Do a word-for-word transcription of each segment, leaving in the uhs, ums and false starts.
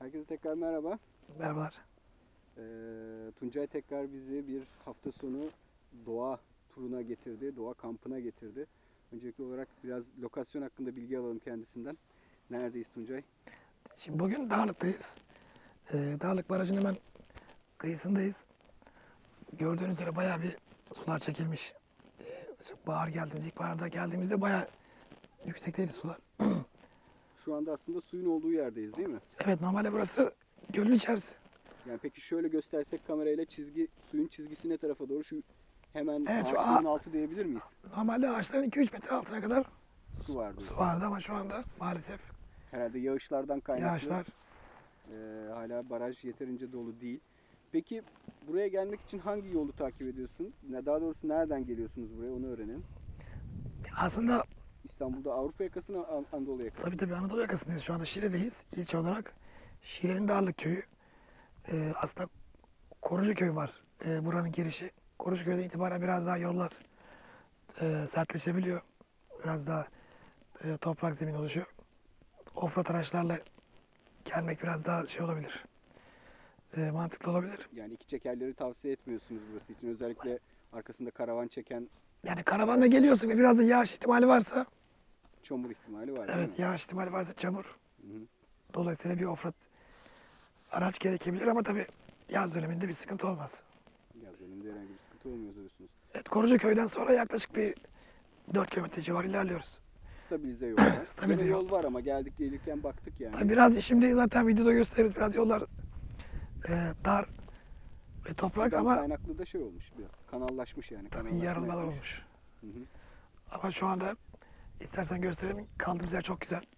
Herkese tekrar merhaba. Merhabalar. Ee, Tuncay tekrar bizi bir hafta sonu doğa turuna getirdi, doğa kampına getirdi. Öncelikli olarak biraz lokasyon hakkında bilgi alalım kendisinden. Neredeyiz Tuncay? Şimdi bugün Dağlık'tayız. Ee, Dağlık Barajı'nın hemen kıyısındayız. Gördüğünüz üzere bayağı bir sular çekilmiş. Ee, bahar geldiğimiz, ilkbaharda geldiğimizde bayağı yüksekteydi sular. Şu anda aslında suyun olduğu yerdeyiz değil mi? Evet, normalde burası gölün içerisi. Yani peki şöyle göstersek kamerayla çizgi, suyun çizgisi ne tarafa doğru? Şu hemen Evet, şu ağaçların ağa- altı diyebilir miyiz? Normalde ağaçların iki üç metre altına kadar Su vardı. su vardı ama şu anda maalesef Herhalde yağışlardan kaynaklı. yağışlar. Ee, hala baraj yeterince dolu değil. Peki buraya gelmek için hangi yolu takip ediyorsun? Ne- Daha doğrusu nereden geliyorsunuz buraya onu öğrenelim. Aslında İstanbul'da Avrupa yakası mı An- Anadolu yakası? tabii tabii Anadolu yakasındayız. Şu anda Şile'deyiz. İlçe olarak Şile'nin Darlık köyü. Ee, aslında Korucu köy var. Ee, buranın girişi. Korucu köyden itibaren biraz daha yollar e, sertleşebiliyor. Biraz daha e, toprak zemin oluşuyor. Offroad araçlarla gelmek biraz daha şey olabilir. E, mantıklı olabilir. Yani iki çekerleri tavsiye etmiyorsunuz burası için. Özellikle arkasında karavan çeken Yani karavanla geliyorsun ve biraz da yağış ihtimali varsa, çamur ihtimali var değil evet mi? yağış ihtimali varsa çamur. Hı hı. Dolayısıyla bir offroad araç gerekebilir ama tabii yaz döneminde bir sıkıntı olmaz. Yaz döneminde herhangi bir sıkıntı olmuyor diyorsunuz. Evet, Korucu köyden sonra yaklaşık bir dört kilometre civarı ilerliyoruz. Stabilize yol var. Stabilize Gene yol. yol var ama geldik gelirken baktık yani. Tabii biraz şimdi zaten videoda gösteririz. Biraz yollar e, dar ve toprak Bundan ama kaynaklı da şey olmuş biraz. Kanallaşmış yani. tabii kanallaşma yarılmalar yapmış. olmuş. Hı hı. Ama şu anda istersen gösterelim. Kaldığımız yer çok güzel.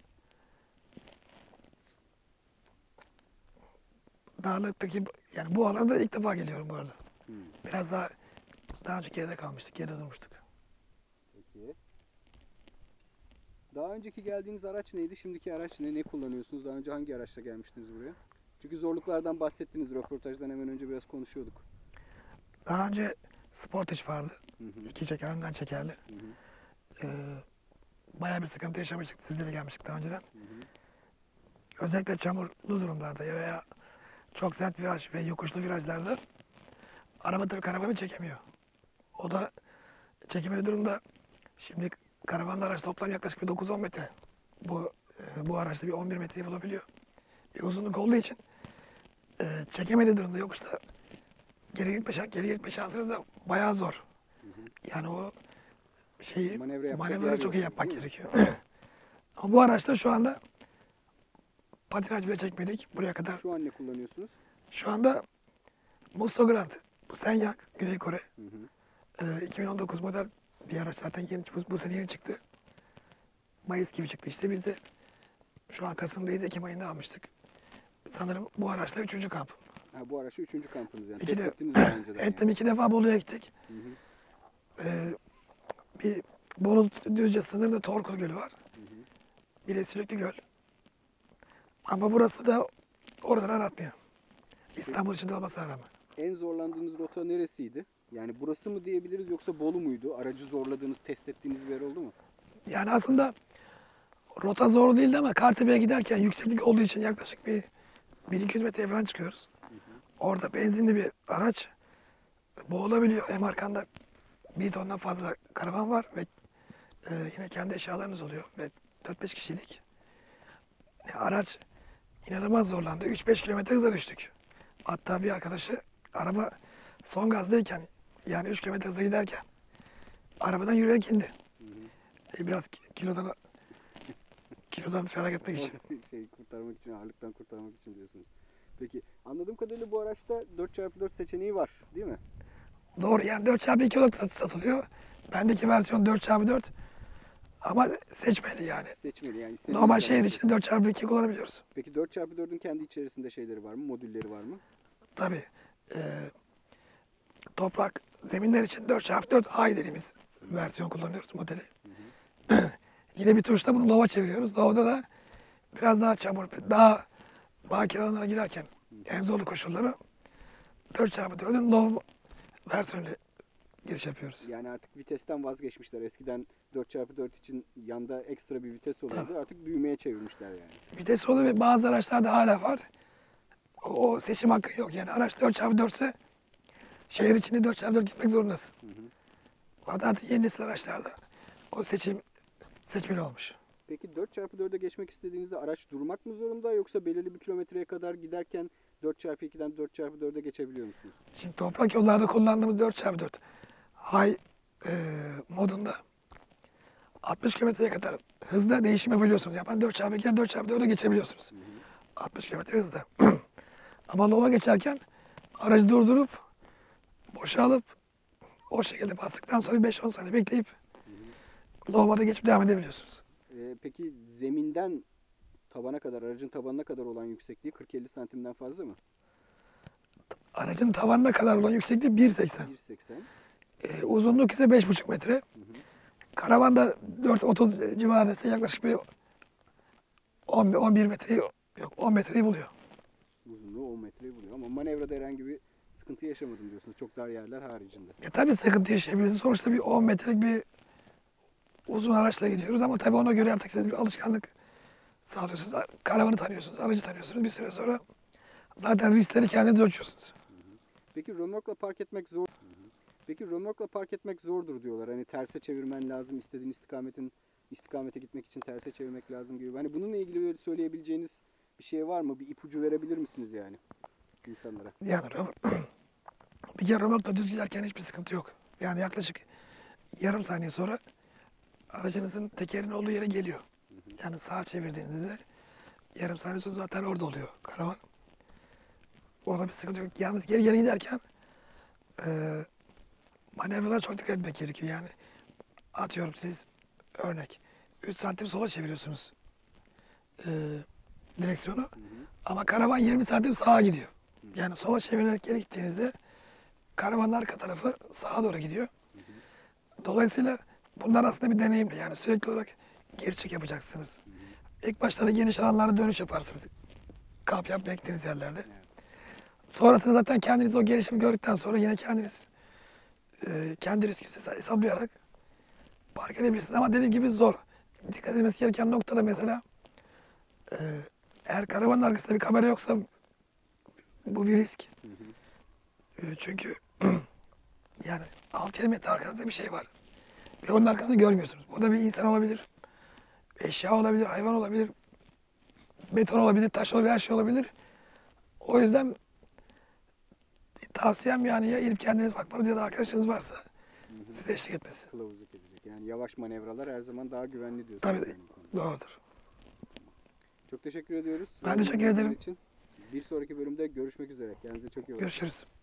Dağlıktaki yani bu alana da ilk defa geliyorum bu arada. Hı. Biraz daha daha önce geride kalmıştık, geride durmuştuk. Peki. Daha önceki geldiğiniz araç neydi? Şimdiki araç ne? Ne kullanıyorsunuz? Daha önce hangi araçla gelmiştiniz buraya? Çünkü zorluklardan bahsettiniz. Röportajdan hemen önce biraz konuşuyorduk. Daha önce Sportage vardı. Hı hı. İki çeker, önden çekerli. Hı hı. Ee, bayağı bir sıkıntı yaşamıştık. Sizlere gelmiştik daha önceden. Hı hı. Özellikle çamurlu durumlarda veya çok sert viraj ve yokuşlu virajlarda araba tabii karavanı çekemiyor. O da çekemeli durumda. Şimdi karavanlı araç toplam yaklaşık bir dokuz on metre. Bu e, bu araçta bir on bir metreyi bulabiliyor. Bir uzunluk olduğu için e, çekemeli durumda yokuşta geri gitme, şan- geri gitme şansınız da bayağı zor. Hı hı. Yani o şeyi Manevra yapacak manevraları yer çok yok, iyi yapmak değil mi? gerekiyor. Ama bu araçta şu anda patinaj bile çekmedik buraya kadar. Şu an ne kullanıyorsunuz? Şu anda Musso Grand, bu Shenyang, Güney Kore. Hı hı. E, iki bin on dokuz model bir araç zaten yeni, bu, bu sene yeni çıktı. Mayıs gibi çıktı işte biz de şu an Kasım'dayız, Ekim ayında almıştık. Sanırım bu araçla üçüncü kamp. Ha, bu araç üçüncü kampınız yani. İki Test de, ettiniz daha önceden ettim yani. iki defa Bolu'ya gittik. Hı hı. Ee, bir Bolu Düzce sınırında Torkul Gölü var. Hı hı. Bir de Sülüklü Göl. Ama burası da oradan aratmıyor. İstanbul içinde olmasına rağmen. En zorlandığınız rota neresiydi? Yani burası mı diyebiliriz yoksa Bolu muydu? Aracı zorladığınız, test ettiğiniz bir yer oldu mu? Yani aslında rota zor değildi ama Kartepe'ye giderken yükseklik olduğu için yaklaşık bir bin iki yüz metreye falan çıkıyoruz. Hı hı. Orada benzinli bir araç boğulabiliyor. Hem arkanda bir tondan fazla karavan var ve e, yine kendi eşyalarınız oluyor ve dört beş kişilik. E, araç inanılmaz zorlandı. üç beş kilometre hıza düştük. Hatta bir arkadaşı araba son gazdayken yani üç kilometre hıza giderken arabadan yürüyerek indi. Hı hı. E, biraz ki- kilodan kilodan ferah etmek için. şey kurtarmak için, ağırlıktan kurtarmak için diyorsunuz. Peki anladığım kadarıyla bu araçta dört çarpı dört seçeneği var değil mi? Doğru, yani dört çarpı iki olarak sat- satılıyor. Bendeki versiyon dört çarpı dört ama seçmeli yani. Seçmeli yani. istediğiniz Normal zaman şehir seç- için dört çarpı iki kullanabiliyoruz. Peki dört çarpı dördün kendi içerisinde şeyleri var mı? Modülleri var mı? Tabii. e, toprak zeminler için dört çarpı dört high dediğimiz versiyon kullanıyoruz modeli. Yine bir tuşla bunu lova çeviriyoruz. Lova'da da biraz daha çamur, daha bakir alanlara girerken en zorlu koşulları dört çarpı dördün low versiyonuyla giriş yapıyoruz. Yani artık vitesten vazgeçmişler. Eskiden dört çarpı dört için yanda ekstra bir vites oluyordu. Tabii. Artık düğmeye çevirmişler yani. Vites oluyor ve bazı araçlarda hala var. O, o seçim hakkı yok. Yani araç dört çarpı dört ise şehir içinde dört çarpı dört gitmek zorundasın. Hı hı. Ama artık yeni nesil araçlarda o seçim seçmeli olmuş. Peki dört çarpı dörde geçmek istediğinizde araç durmak mı zorunda yoksa belirli bir kilometreye kadar giderken dört çarpı ikiden dört çarpı dörde geçebiliyor musunuz? Şimdi toprak yollarda kullandığımız dört çarpı dört high e, modunda altmış kilometreye kadar hızda değişim yapabiliyorsunuz. Yapan dört çarpı ikiden dört çarpı dörde geçebiliyorsunuz. Hı hı. altmış kilometre hızda. Ama lova geçerken aracı durdurup boşalıp o şekilde bastıktan sonra beş on saniye bekleyip lovada geçip devam edebiliyorsunuz. Ee, peki zeminden tabana kadar, aracın tabanına kadar olan yüksekliği kırk elli santimden fazla mı? Aracın tavanına kadar olan yüksekliği bir seksen. bir seksen. Ee, uzunluk ise beş buçuk metre. Hı hı. Karavanda dört otuz civarı ise yaklaşık bir on on bir metreyi yok on metreyi buluyor. Uzunluğu on metreyi buluyor ama manevrada herhangi bir sıkıntı yaşamadım diyorsunuz. Çok dar yerler haricinde. E tabii sıkıntı yaşayabilirsiniz. Sonuçta bir on metrelik bir uzun araçla gidiyoruz ama tabii ona göre artık siz bir alışkanlık sağlıyorsunuz. Karavanı tanıyorsunuz, aracı tanıyorsunuz. Bir süre sonra zaten riskleri kendiniz ölçüyorsunuz. Peki römorkla park etmek zor. Peki römorkla park etmek zordur diyorlar. Hani terse çevirmen lazım, istediğin istikametin istikamete gitmek için terse çevirmek lazım gibi. Hani bununla ilgili böyle söyleyebileceğiniz bir şey var mı? Bir ipucu verebilir misiniz yani insanlara? Yani römork, bir kere römorkla düz giderken hiçbir sıkıntı yok. Yani yaklaşık yarım saniye sonra aracınızın tekerinin olduğu yere geliyor. Yani sağa çevirdiğinizde yarım saniye sonra zaten orada oluyor karavan. Orada bir sıkıntı yok. Yalnız geri geri giderken e, manevralara çok dikkat etmek gerekiyor. Yani atıyorum siz örnek üç santim sola çeviriyorsunuz e, direksiyonu Hı hı. ama karavan yirmi santim sağa gidiyor. Yani sola çevirerek geri gittiğinizde karavanın arka tarafı sağa doğru gidiyor. Dolayısıyla bunlar aslında bir deneyimli. Yani sürekli olarak geri çık yapacaksınız. İlk başta da geniş alanlarda dönüş yaparsınız. Kamp yapmaya gittiğiniz yerlerde. Sonrasında zaten kendiniz o gelişimi gördükten sonra yine kendiniz e, kendi riskinizi hesaplayarak park edebilirsiniz. Ama dediğim gibi zor. Dikkat edilmesi gereken noktada mesela e, eğer karavanın arkasında bir kamera yoksa bu bir risk. Hı hı. E, çünkü yani altı yedi metre arkanızda bir şey var. Ve onun arkasını görmüyorsunuz. Burada bir insan olabilir, eşya olabilir, hayvan olabilir, beton olabilir, taş olabilir, her şey olabilir. O yüzden tavsiyem yani ya inip kendiniz bakmanız ya da arkadaşınız varsa size eşlik etmesi. Kılavuzluk edecek. Yani yavaş manevralar her zaman daha güvenli diyorsunuz. Tabii yani bu konuda. doğrudur. Çok teşekkür ediyoruz. Ben teşekkür Yorumlarınız ederim. için. Bir sonraki bölümde görüşmek üzere. Kendinize çok iyi bakın. Görüşürüz.